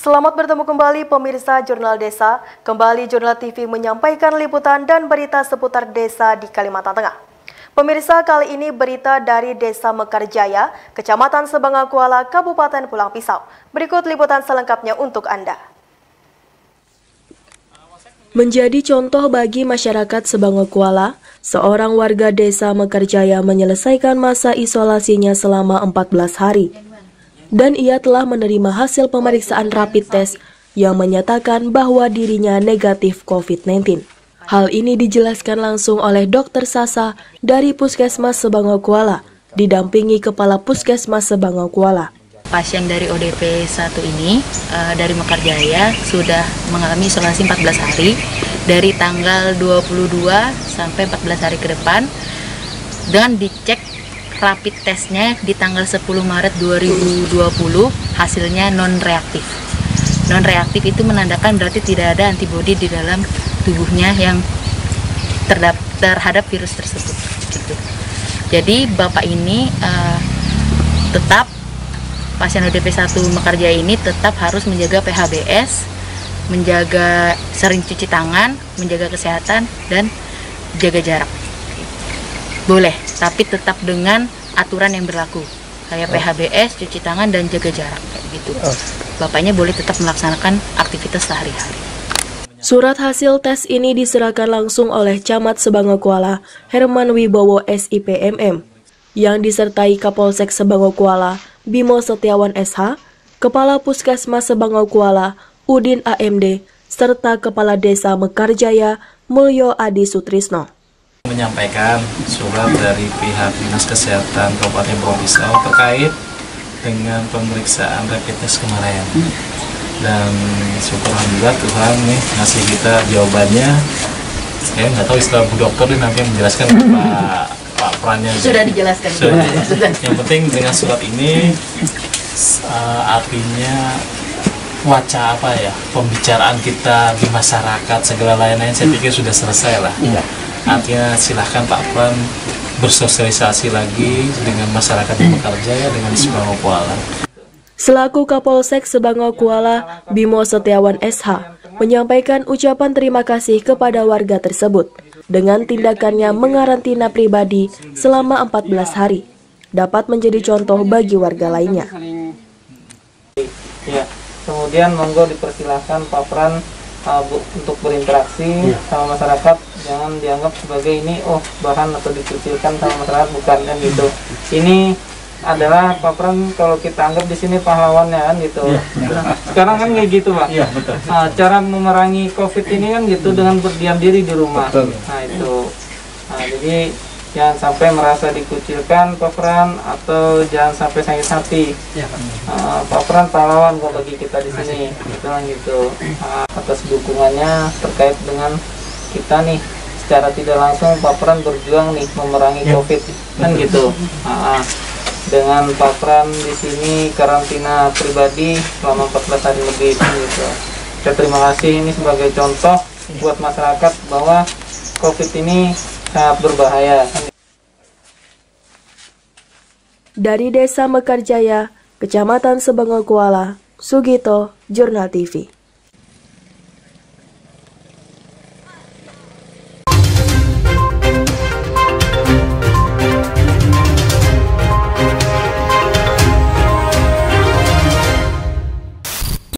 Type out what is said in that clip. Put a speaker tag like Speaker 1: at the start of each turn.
Speaker 1: Selamat bertemu kembali pemirsa Jurnal Desa. Kembali Jurnal TV menyampaikan liputan dan berita seputar desa di Kalimantan Tengah. Pemirsa, kali ini berita dari Desa Mekarjaya, Kecamatan Sebangakuala, Kabupaten Pulang Pisau. Berikut liputan selengkapnya untuk Anda. Menjadi contoh bagi masyarakat Sebangakuala, seorang warga Desa Mekarjaya menyelesaikan masa isolasinya selama 14 hari. Dan ia telah menerima hasil pemeriksaan rapid test yang menyatakan bahwa dirinya negatif COVID-19. Hal ini dijelaskan langsung oleh Dr. Sasa dari Puskesmas Sebangakuala, didampingi Kepala Puskesmas Sebangakuala.
Speaker 2: Pasien dari ODP 1 ini dari Mekarjaya sudah mengalami isolasi 14 hari dari tanggal 22 sampai 14 hari ke depan dengan dicek rapid testnya di tanggal 10 Maret 2020 hasilnya non-reaktif. Non-reaktif itu menandakan berarti tidak ada antibodi di dalam tubuhnya yang terhadap virus tersebut. Gitu. Jadi Bapak ini tetap pasien ODP 1 Mekarjaya ini tetap harus menjaga PHBS, menjaga sering cuci tangan, menjaga kesehatan dan jaga jarak. Boleh, tapi tetap dengan aturan yang berlaku. Kayak PHBS, cuci tangan, dan jaga jarak. Kayak gitu. Bapaknya boleh tetap melaksanakan aktivitas sehari-hari.
Speaker 1: Surat hasil tes ini diserahkan langsung oleh Camat Sebangakuala, Herman Wibowo SIPMM, yang disertai Kapolsek Sebangakuala, Bimo Setiawan SH, Kepala Puskesmas Sebangakuala, Udin AMD, serta Kepala Desa Mekarjaya, Mulyo Adi Sutrisno.
Speaker 3: Menyampaikan surat dari pihak Dinas Kesehatan Kabupaten Pulang Pisau terkait dengan pemeriksaan rapid test kemarin. Dan syukur alhamdulillah Tuhan nih ngasih kita jawabannya. Saya nggak tahu istilah Bu Dokter nanti yang menjelaskan Pak Prannya.
Speaker 2: Sudah dijelaskan.
Speaker 3: Sudah. Yang penting dengan surat ini artinya pembicaraan kita di masyarakat segala lain-lain saya pikir sudah selesai lah. Artinya silahkan Pak Pran bersosialisasi lagi dengan masyarakat di Mekarjaya dengan Sebangakuala.
Speaker 1: Selaku Kapolsek Sebangakuala, Bimo Setiawan SH, menyampaikan ucapan terima kasih kepada warga tersebut dengan tindakannya mengarantina pribadi selama 14 hari. Dapat menjadi contoh bagi warga lainnya.
Speaker 4: Ya, kemudian monggo dipersilahkan Pak Pran untuk berinteraksi sama masyarakat, jangan dianggap sebagai ini bahan atau dikucilkan sama masyarakat, bukan kan gitu. Ini adalah Pak Pran kalau kita anggap di sini pahlawannya kan gitu. Sekarang kan kayak gitu Pak. Cara memerangi COVID ini kan gitu dengan berdiam diri di rumah. Nah itu. Jadi jangan sampai merasa dikucilkan Pak Pran atau jangan sampai sakit hati. Pak Pran pahlawan kok bagi kita di sini. Gitu. Atas dukungannya terkait dengan kita nih secara tidak langsung Pak Pran berjuang nih memerangi COVID kan gitu. Dengan Pak Pran di sini karantina pribadi selama 14 hari lebih gitu. Saya terima kasih ini sebagai contoh buat masyarakat bahwa COVID ini sangat berbahaya.
Speaker 1: Dari Desa Mekarjaya, Kecamatan Sebangakuala, Sugito, Jurnal TV.